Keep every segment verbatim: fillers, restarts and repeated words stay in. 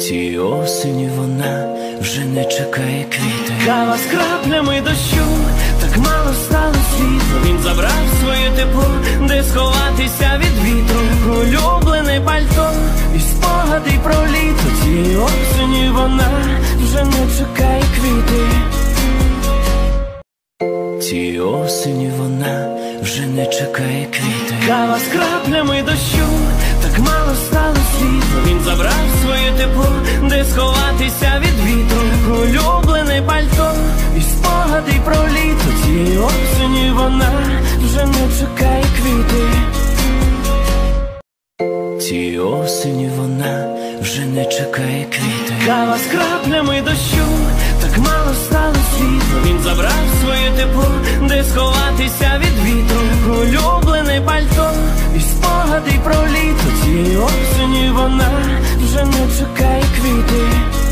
Цій осені вона вже не чекає квіти. Кава з краплями дощу, так мало стало світло. Він забрав своє тепло, де сховатися від вітру. Улюблене пальто і спогади про літо. Цієї осені вона вже не чекає квіти. Цій осені вона вже не чекає квіти. Кава з краплями дощу, так мало стало світло. Він забрав своє тепло, де сховатися від вітру. Улюблене пальто і спогади про літо. Цієї осені вона вже не чекає квіти. Цій осені вона вже не чекає квіти. Кава з краплями дощу, так мало стало світло. Він забрав своє тепло, де сховатися від вітру. Улюблене пальто і спогади про літо. Цієї осені вона вже не чекає квіти.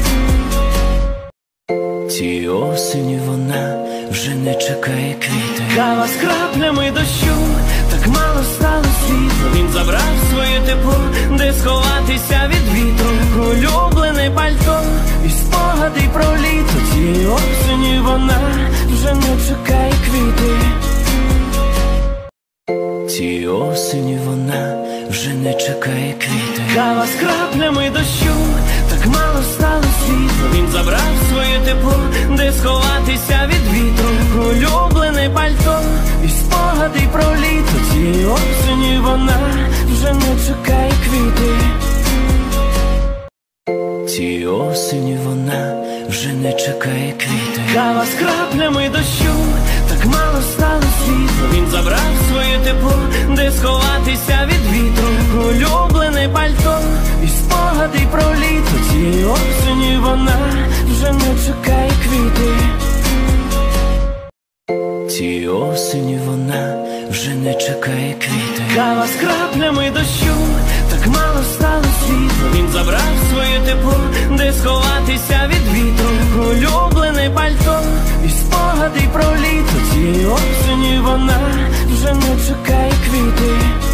Цій осені вона вже не чекає квіти. Кава з краплями дощу, так мало стало світло. Він забрав своє тепло, де сховатися від вітру. Улюблене пальто і спогади про літо. Цієї осені вона вже не чекає квіти. Цій осені вона вже не чекає квіти. Кава з краплями дощу, так мало стало світло. Він забрав своє тепло, де сховатися від вітру. Улюблене пальто і спогади про літо. Цієї осені вона вже не чекає квіти. Цій осені вона вже не чекає квіти. Кава з краплями дощу, так мало стало світло. Він забрав своє тепло, де сховатися від вітру. Улюблене пальто і спогади про літо. Цієї осені вона вже не чекає квіти. Цій осені вона вже не чекає квіти. Кава з краплями дощу, так мало стало світло. Він забрав своє тепло, де сховатися від вітру. Улюблене пальто і спогади про літо. Цієї осені вона вже не чекає квіти.